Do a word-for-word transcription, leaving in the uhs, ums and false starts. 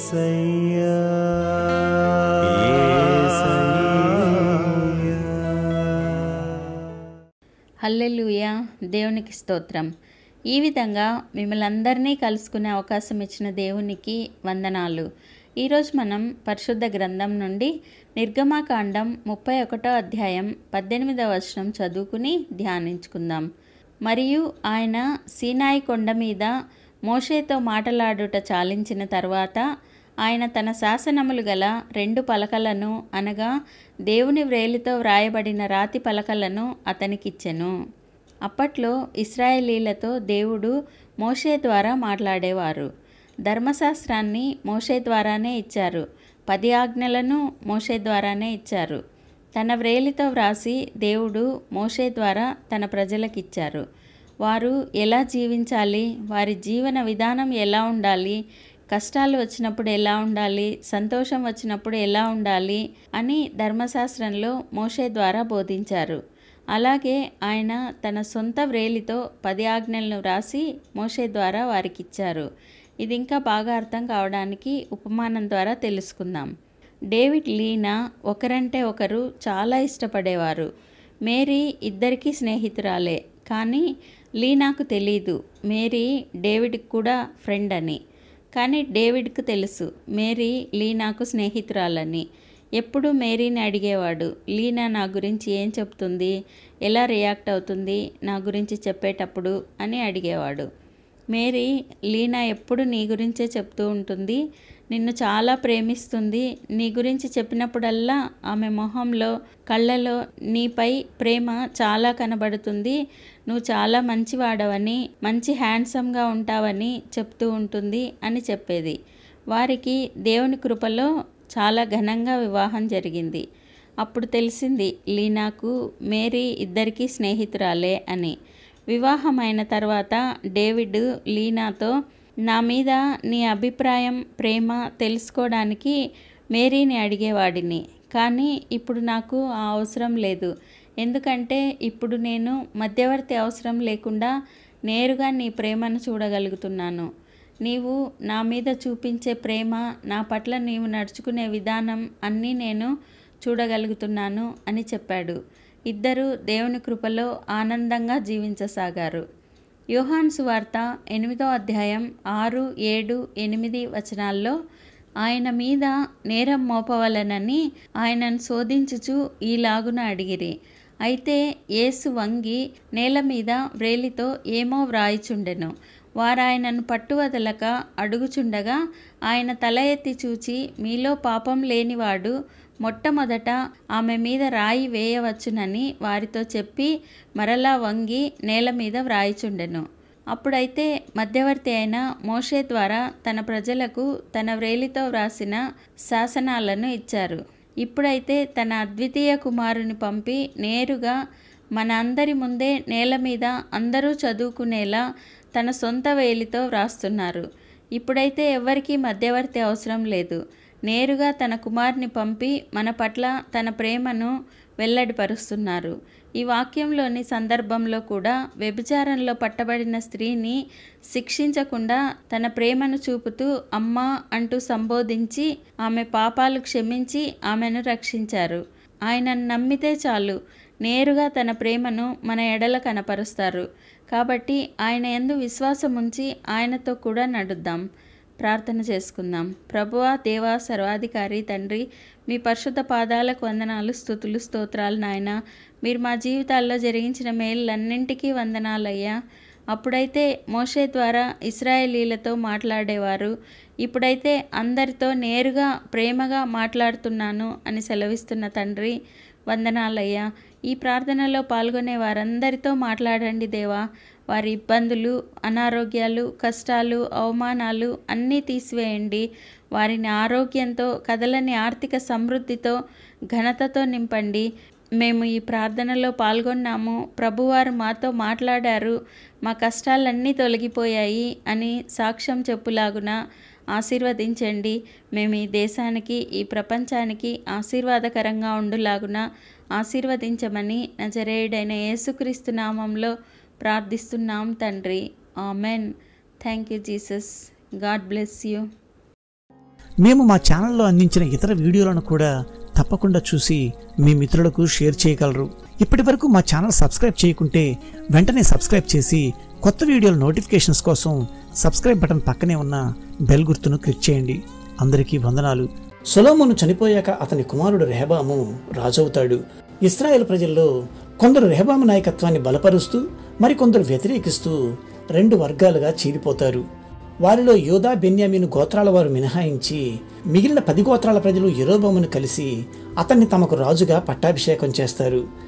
యేసయ్యా హల్లెలూయా. దేవునికి స్తోత్రం. ఈ విధంగా మిమ్మల్ని అందరినీ కలుసుకునే అవకాశం ఇచ్చిన దేవునికి వందనాలు. ఈరోజు మనం పరిశుద్ధ గ్రంథం నుండి నిర్గమాకాండం ముప్పై ఒకటో అధ్యాయం పద్దెనిమిదవ వచనం చదువుకుని ధ్యానించుకుందాం. మరియు ఆయన సీనాయి కొండ మీద మోషేతో మాటలాడుట చాలించిన తర్వాత ఆయన తన శాసనములు గల రెండు పలకలను అనగా దేవుని వ్రేలితో వ్రాయబడిన రాతి పలకలను అతనికిచ్చెను. అప్పట్లో ఇశ్రాయేలీలతో దేవుడు మోషే ద్వారా మాట్లాడేవారు. ధర్మశాస్త్రాన్ని మోషే ద్వారానే ఇచ్చారు. పది ఆజ్ఞలను మోషే ద్వారానే ఇచ్చారు. తన వ్రేలితో వ్రాసి దేవుడు మోషే ద్వారా తన ప్రజలకిచ్చారు. వారు ఎలా జీవించాలి, వారి జీవన విధానం ఎలా ఉండాలి, కష్టాలు వచ్చినప్పుడు ఎలా ఉండాలి, సంతోషం వచ్చినప్పుడు ఎలా ఉండాలి అని ధర్మశాస్త్రంలో మోషే ద్వారా బోధించారు. అలాగే ఆయన తన సొంత వ్రేలితో పది ఆజ్ఞలను వ్రాసి మోషే ద్వారా వారికి ఇచ్చారు. ఇది ఇంకా బాగా అర్థం కావడానికి ఉపమానం ద్వారా తెలుసుకుందాం. డేవిడ్ లీనా ఒకరంటే ఒకరు చాలా ఇష్టపడేవారు. మేరీ ఇద్దరికీ స్నేహితురాలే. కానీ లీనాకు తెలీదు మేరీ డేవిడ్కి కూడా ఫ్రెండ్ అని. కానీ డేవిడ్కు తెలుసు మేరీ లీనాకు స్నేహితురాలని. ఎప్పుడు మేరీని అడిగేవాడు, లీనా నా గురించి ఏం చెప్తుంది, ఎలా రియాక్ట్ అవుతుంది నా గురించి చెప్పేటప్పుడు అని అడిగేవాడు. మేరీ, లీనా ఎప్పుడు నీ గురించే చెప్తూ ఉంటుంది, నిన్ను చాలా ప్రేమిస్తుంది, నీ గురించి చెప్పినప్పుడల్లా ఆమె మొహంలో కళ్ళలో నీపై ప్రేమ చాలా కనబడుతుంది, నువ్వు చాలా మంచివాడవని, మంచి హ్యాండ్సమ్గా ఉంటావని చెప్తూ ఉంటుంది అని చెప్పేది. వారికి దేవుని కృపలో చాలా ఘనంగా వివాహం జరిగింది. అప్పుడు తెలిసింది లీనాకు మేరీ ఇద్దరికీ స్నేహితురాలే అని. వివాహమైన తర్వాత డేవిడ్ లీనాతో, నా మీద నీ అభిప్రాయం ప్రేమ తెలుసుకోవడానికి మేరీని అడిగేవాడిని, కానీ ఇప్పుడు నాకు ఆ అవసరం లేదు. ఎందుకంటే ఇప్పుడు నేను మధ్యవర్తి అవసరం లేకుండా నేరుగా నీ ప్రేమను చూడగలుగుతున్నాను. నీవు నా మీద చూపించే ప్రేమ, నా పట్ల నీవు నడుచుకునే విధానం అన్నీ నేను చూడగలుగుతున్నాను అని చెప్పాడు. ఇద్దరు దేవుని కృపలో ఆనందంగా జీవించసాగారు. యోహాను సువార్త ఎనిమిదో అధ్యాయం ఆరు ఏడు ఎనిమిది వచనాల్లో ఆయన మీద నేరం మోపవలనని ఆయనను శోధించుచు ఈలాగున అడిగిరి. అయితే యేసు వంగి నేల మీద వ్రేలితో ఏమో వ్రాయిచుండెను. వారాయనను పట్టువదలక అడుగుచుండగా ఆయన తల ఎత్తి చూచి, మీలో పాపం లేనివాడు మొట్టమొదట ఆమె మీద రాయి వేయవచ్చునని వారితో చెప్పి మరలా వంగి నేల మీద వ్రాయిచుండెను. అప్పుడైతే మధ్యవర్తి అయిన మోషే ద్వారా తన ప్రజలకు తన వ్రేలితో వ్రాసిన శాసనాలను ఇచ్చారు. ఇప్పుడైతే తన అద్వితీయ కుమారుని పంపి నేరుగా మన అందరి ముందే నేల మీద అందరూ చదువుకునేలా తన సొంత వేలితో వ్రాస్తున్నారు. ఇప్పుడైతే ఎవరికీ మధ్యవర్తి అవసరం లేదు. నేరుగా తన కుమారుని పంపి మన పట్ల తన ప్రేమను వెల్లడిపరుస్తున్నారు. ఈ వాక్యంలోని సందర్భంలో కూడా వ్యభిచారంలో పట్టబడిన స్త్రీని శిక్షించకుండా తన ప్రేమను చూపుతూ అమ్మా అంటూ సంబోధించి ఆమె పాపాలు క్షమించి ఆమెను రక్షించారు. ఆయనను నమ్మితే చాలు, నేరుగా తన ప్రేమను మన ఎడల కనపరుస్తారు. కాబట్టి ఆయన యందు విశ్వాసం ఉంచి ఆయనతో కూడా నడుద్దాం. ప్రార్థన చేసుకుందాం. ప్రభువా, దేవా, సర్వాధికారి తండ్రి, మీ పరిశుద్ధ పాదాలకు వందనాలు, స్తుతులు, స్తోత్రాలు నాయన. మీరు మా జీవితాల్లో జరిగించిన మేళ్ళన్నింటికీ వందనాలయ్యా. అప్పుడైతే మోషే ద్వారా ఇశ్రాయేలీలతో మాట్లాడేవారు, ఇప్పుడైతే అందరితో నేరుగా ప్రేమగా మాట్లాడుతున్నాను అని సెలవిస్తున్న తండ్రి వందనాలయ్యా. ఈ ప్రార్థనలో పాల్గొనే వారందరితో మాట్లాడండి దేవా. వారి ఇబ్బందులు, అనారోగ్యాలు, కష్టాలు, అవమానాలు అన్నీ తీసివేయండి. వారిని ఆరోగ్యంతో, కదలని ఆర్థిక సమృద్ధితో, ఘనతతో నింపండి. మేము ఈ ప్రార్థనలో పాల్గొన్నాము, ప్రభువారు మాతో మాట్లాడారు, మా కష్టాలన్నీ తొలగిపోయాయి అని సాక్ష్యం చెప్పులాగున ఆశీర్వదించండి. మేము ఈ దేశానికి, ఈ ప్రపంచానికి ఆశీర్వాదకరంగా ఉండులాగున ఆశీర్వదించమని నజరేయుడైన యేసుక్రీస్తు నామంలో ప్రార్థిస్తున్నాం తండ్రి. Amen. Thank you Jesus. God bless you. మేము మా ఛానల్లో అందించిన ఇతర వీడియోలను కూడా తప్పకుండా చూసి మీ మిత్రులకు షేర్ చేయగలరు. ఇప్పటి వరకు మా ఛానల్ సబ్స్క్రైబ్ చేయకుంటే వెంటనే సబ్స్క్రైబ్ చేసి కొత్త వీడియోల నోటిఫికేషన్స్ కోసం సబ్స్క్రైబ్ బటన్ పక్కనే ఉన్న బెల్ గుర్తును క్లిక్ చేయండి. అందరికీ వందనాలు. సొలొమోను చనిపోయాక అతని కుమారుడు రెహబాము రాజవుతాడు. ఇశ్రాయేలు ప్రజల్లో కొందరు రెహబాము నాయకత్వాన్ని బలపరుస్తూ మరికొందరు వ్యతిరేకిస్తూ రెండు వర్గాలుగా చీలిపోతారు. వారిలో యోధా బెన్యామీను గోత్రాల వారు మినహాయించి మిగిలిన పది గోత్రాల ప్రజలు యెరోబోమును కలిసి అతన్ని తమకు రాజుగా పట్టాభిషేకం చేస్తారు.